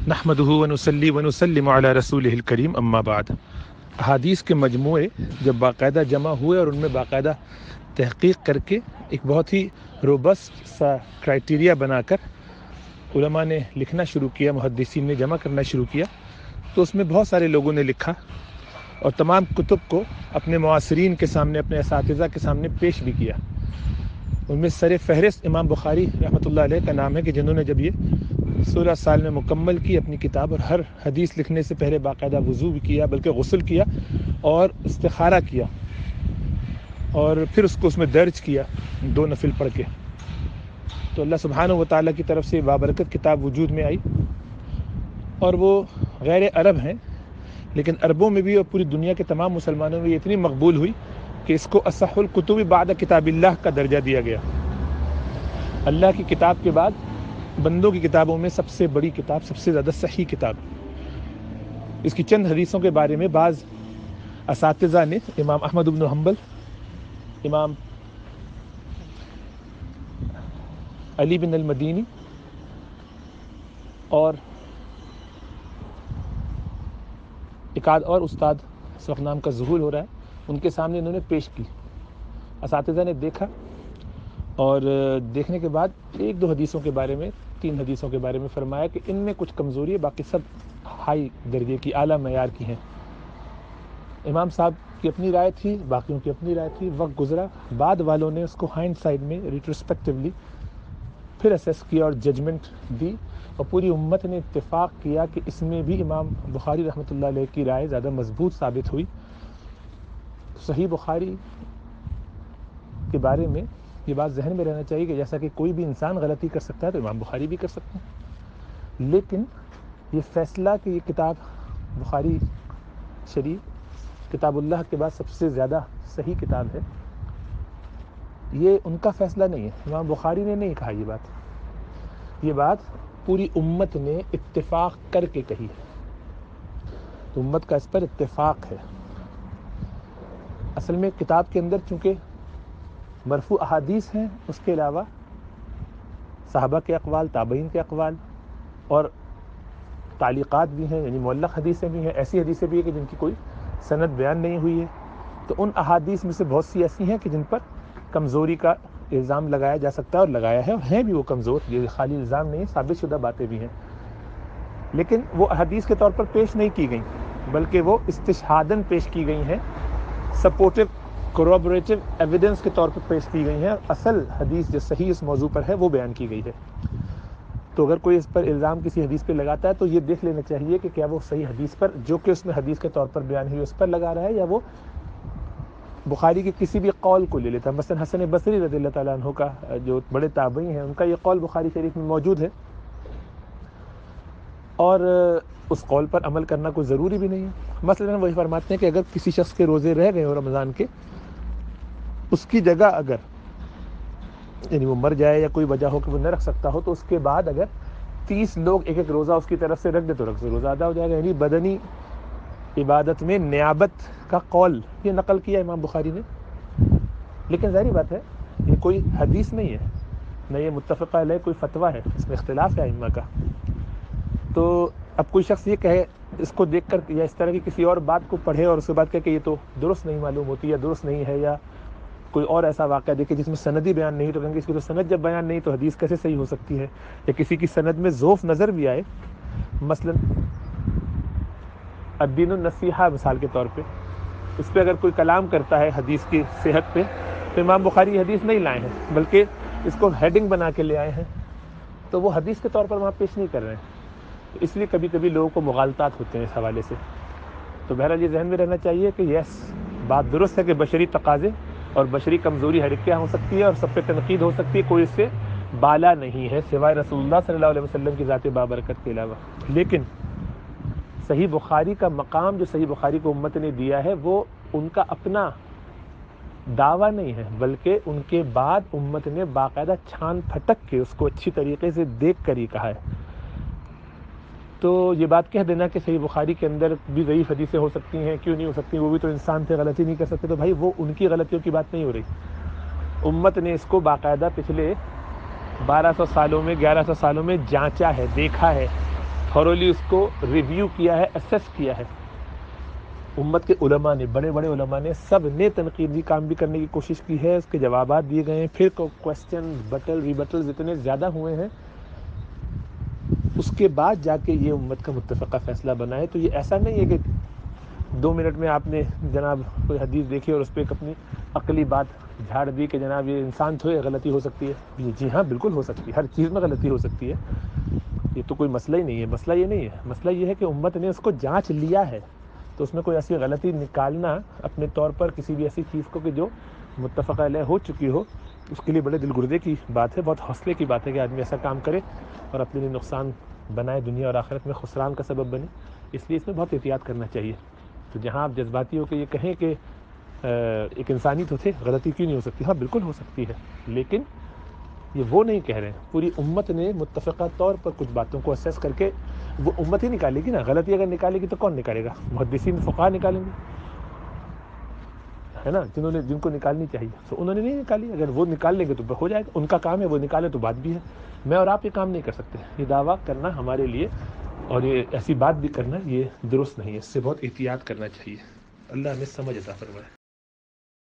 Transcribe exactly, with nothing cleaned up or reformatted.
نحمدہ ونصلی ونسلم علی رسولہ الکریم اما بعد۔ احادیث کے مجموعے جب باقاعدہ جمع ہوئے اور ان میں باقاعدہ تحقیق کر کے ایک بہت ہی روبسٹ سا کرائٹیریا بنا کر علماء نے لکھنا شروع کیا، محدثین نے جمع کرنا شروع کیا، تو اس میں بہت سارے لوگوں نے لکھا اور تمام کتب کو اپنے معاصرین کے سامنے، اپنے اساتذہ کے سامنے پیش بھی کیا۔ ان میں سر فہرست امام بخاری رحمۃ اللہ علیہ کا نام ہے کہ جنہوں نے جب یہ سولہ سال میں مکمل کی اپنی کتاب اور ہر حدیث لکھنے سے پہلے باقاعدہ وضو بھی کیا، بلکہ غسل کیا اور استخارہ کیا اور پھر اس کو اس میں درج کیا دو نفل پڑھ کے، تو اللہ سبحانہ و تعالیٰ کی طرف سے بابرکت کتاب وجود میں آئی۔ اور وہ غیر عرب ہیں، لیکن عربوں میں بھی اور پوری دنیا کے تمام مسلمانوں میں یہ اتنی مقبول ہوئی کہ اس کو اصح الکتب بعد کتاب اللہ کا درجہ دیا گیا۔ اللہ کی کتاب کے بعد بندوں کی کتابوں میں سب سے بڑی کتاب، سب سے زیادہ صحیح کتاب۔ اس کی چند حدیثوں کے بارے میں بعض اساتذہ نے، امام احمد بن حنبل، امام علی بن المدینی اور ایک آدھ اور استاد، اس وقت نام کا ظہور ہو رہا ہے، ان کے سامنے انہوں نے پیش کی۔ اساتذہ نے دیکھا اور دیکھنے کے بعد ایک دو حدیثوں کے بارے میں، تین حدیثوں کے بارے میں فرمایا کہ ان میں کچھ کمزوری ہے، باقی سب ہائی درجے کی، اعلیٰ معیار کی ہیں۔ امام صاحب کی اپنی رائے تھی، باقیوں کی اپنی رائے تھی، وقت گزرا، بعد والوں نے اس کو ہائنڈ سائڈ میں ریٹروسپیکٹیولی پھر اسیس کیا اور ججمنٹ دی، اور پوری امت نے اتفاق کیا کہ اس میں بھی امام بخاری رحمۃ اللہ علیہ کی رائے زیادہ مضبوط ثابت ہوئی۔ صحیح بخاری کے بارے میں یہ بات ذہن میں رہنا چاہیے کہ جیسا کہ کوئی بھی انسان غلطی کر سکتا ہے تو امام بخاری بھی کر سکتے ہیں، لیکن یہ فیصلہ کہ یہ کتاب بخاری شریف کتاب اللہ کے بعد سب سے زیادہ صحیح کتاب ہے، یہ ان کا فیصلہ نہیں ہے، امام بخاری نے نہیں کہا یہ بات، یہ بات پوری امت نے اتفاق کر کے کہی ہے، تو امت کا اس پر اتفاق ہے۔ اصل میں کتاب کے اندر چونکہ مرفوع احادیث ہیں، اس کے علاوہ صحابہ کے اقوال، تابعین کے اقوال اور تعلیقات بھی ہیں، یعنی معلق حدیثیں بھی ہیں، ایسی حدیثیں بھی ہیں کہ جن کی کوئی سند بیان نہیں ہوئی ہے، تو ان احادیث میں سے بہت سی ایسی ہیں کہ جن پر کمزوری کا الزام لگایا جا سکتا ہے اور لگایا ہے، اور ہیں بھی وہ کمزور، یہ خالی الزام نہیں ہے، ثابت شدہ باتیں بھی ہیں، لیکن وہ احادیث کے طور پر پیش نہیں کی گئیں، بلکہ وہ استشہاداً پیش کی گئی ہیں، سپورٹو کوروبریٹو ایویڈنس کے طور پر پیش کی گئی ہیں، اصل حدیث جو صحیح اس موضوع پر ہے وہ بیان کی گئی ہے۔ تو اگر کوئی اس پر الزام کسی حدیث پہ لگاتا ہے تو یہ دیکھ لینا چاہیے کہ کیا وہ صحیح حدیث پر، جو کہ اس میں حدیث کے طور پر بیان ہوئی، اس پر لگا رہا ہے، یا وہ بخاری کے کسی بھی قول کو لے لیتا ہے۔ مثلا حسن بصری رضی اللہ تعالیٰ عنہ کا، جو بڑے تابعی ہیں، ان کا یہ قول بخاری شریف میں موجود ہے، اور اس قول پر عمل کرنا کوئی ضروری بھی نہیں ہے۔ مثلا وہی فرماتے ہیں کہ اگر کسی شخص کے روزے رہ گئے ہو رمضان کے، اس کی جگہ اگر یعنی وہ مر جائے یا کوئی وجہ ہو کہ وہ نہ رکھ سکتا ہو، تو اس کے بعد اگر تیس لوگ ایک ایک روزہ اس کی طرف سے رکھ دے تو رکھ سے روزہ ادا ہو جائے گا، یعنی بدنی عبادت میں نیابت کا قول یہ نقل کیا امام بخاری نے۔ لیکن ظاہری بات ہے یہ کوئی حدیث نہیں ہے، نہ یہ متفقہ علیہ کوئی فتویٰ ہے، اس میں اختلاف ہے ائمہ کا۔ تو اب کوئی شخص یہ کہے اس کو دیکھ کر یا اس طرح کی کسی اور بات کو پڑھے اور اس کے بعد کہے کہ یہ تو درست نہیں معلوم ہوتی یا درست نہیں ہے، یا کوئی اور ایسا واقعہ دیکھے جس میں سندی بیان نہیں، تو کہیں گے اس کی تو سند جب بیان نہیں تو حدیث کیسے صحیح ہو سکتی ہے، یا کسی کی سند میں ضعف نظر بھی آئے، مثلا الدین النصیحہ مثال کے طور پہ، اس پہ اگر کوئی کلام کرتا ہے حدیث کی صحت پہ، تو امام بخاری حدیث نہیں لائے ہیں، بلکہ اس کو ہیڈنگ بنا کے لے آئے ہیں، تو وہ حدیث کے طور پر وہاں پیش نہیں کر رہے ہیں، اس لیے کبھی کبھی لوگوں کو مغالطات ہوتے ہیں اس حوالے سے۔ تو بہرحال یہ ذہن میں رہنا چاہیے کہ یس، بات درست ہے کہ بشری تقاضے اور بشری کمزوری ہر ایک کیا ہو سکتی ہے اور سب پہ تنقید ہو سکتی ہے، کوئی اس سے بالا نہیں ہے سوائے رسول اللہ صلی اللہ علیہ وسلم کی ذات بابرکت کے علاوہ۔ لیکن صحیح بخاری کا مقام جو صحیح بخاری کو امت نے دیا ہے، وہ ان کا اپنا دعویٰ نہیں ہے، بلکہ ان کے بعد امت نے باقاعدہ چھان پھٹک کے اس کو اچھی طریقے سے دیکھ کر ہی کہا ہے۔ تو یہ بات کہہ دینا کہ صحیح بخاری کے اندر بھی ضعیف حدیثیں ہو سکتی ہیں، کیوں نہیں ہو سکتی، وہ بھی تو انسان تھے، غلطی نہیں کر سکتے، تو بھائی وہ ان کی غلطیوں کی بات نہیں ہو رہی، امت نے اس کو باقاعدہ پچھلے بارہ سو سالوں میں، گیارہ سو سالوں میں جانچا ہے، دیکھا ہے تھورولی اس کو ریویو کیا ہے، اسیس کیا ہے. امت کے علماء نے، بڑے بڑے علماء نے، سب نے تنقیدی کام بھی کرنے کی کوشش کی ہے، اس کے جوابات دیے گئے ہیں، پھر کوشچن بٹل ریبٹل اتنے زیادہ ہوئے ہیں، اس کے بعد جا کے یہ امت کا متفقہ فیصلہ بنا ہے. تو یہ ایسا نہیں ہے کہ دو منٹ میں آپ نے جناب کوئی حدیث دیکھی اور اس پہ ایک اپنی عقلی بات جھاڑ دی کہ جناب یہ انسان تھوڑے غلطی ہو سکتی ہے. جی ہاں بالکل ہو سکتی ہے، ہر چیز میں غلطی ہو سکتی ہے، یہ تو کوئی مسئلہ ہی نہیں ہے. مسئلہ یہ نہیں ہے، مسئلہ یہ ہے کہ امت نے اس کو جانچ لیا ہے، تو اس میں کوئی ایسی غلطی نکالنا اپنے طور پر کسی بھی ایسی چیز کو کہ جو متفقہ علیہ ہو چکی ہو، اس کے لیے بڑے دل گردے کی بات ہے، بہت حوصلے کی بات ہے کہ آدمی ایسا کام کرے اور اپنے لیے نقصان بنائے، دنیا اور آخرت میں خسران کا سبب بنے. اس لیے اس میں بہت احتیاط کرنا چاہیے. تو جہاں آپ جذباتی ہو کے یہ کہیں کہ ایک انسانی تو تھے، غلطی کیوں نہیں ہو سکتی؟ ہاں بالکل ہو سکتی ہے، لیکن یہ وہ نہیں کہہ رہے ہیں. پوری امت نے متفقہ طور پر کچھ باتوں کو اسیس کر کے وہ امت ہی نکالے گی نا. غلطی اگر نکالے گی تو کون نکالے گا؟ محدثین فقہا نکالیں گے، ہے نا، جنہوں نے جن کو نکالنی چاہیے. تو انہوں نے نہیں نکالی، اگر وہ نکال لیں گے تو ہو جائے گا، ان کا کام ہے، وہ نکالے تو بات بھی ہے. میں اور آپ یہ کام نہیں کر سکتے. یہ دعویٰ کرنا ہمارے لیے اور یہ ایسی بات بھی کرنا یہ درست نہیں ہے، اس سے بہت احتیاط کرنا چاہیے. اللہ ہمیں سمجھ عطا فرمائے.